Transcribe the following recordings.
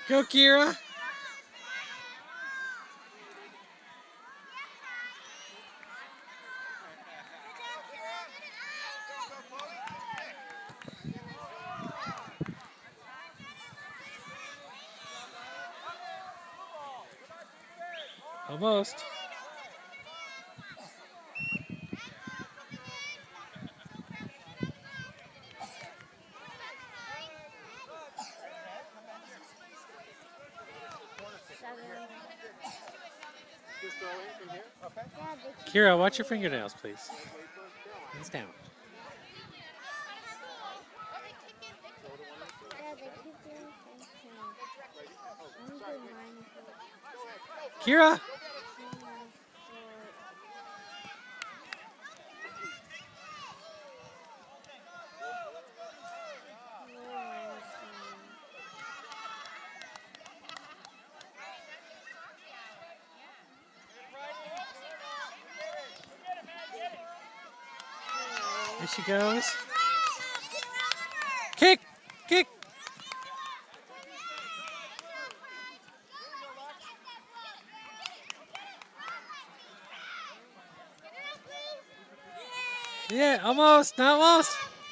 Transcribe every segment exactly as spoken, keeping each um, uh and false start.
Go, Keira. Almost. Keira, watch your fingernails, please. Hands down. Keira! There she goes. Kick! Kick! Yeah, almost, not almost.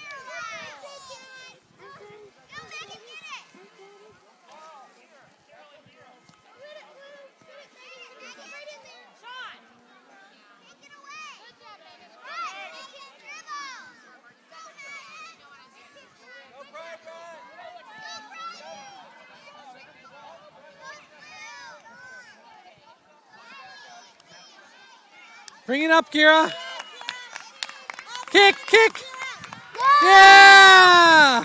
Bring it up, Keira. Kick, kick. Yeah!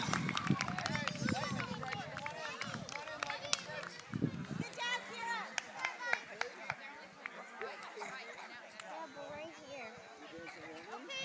Right here.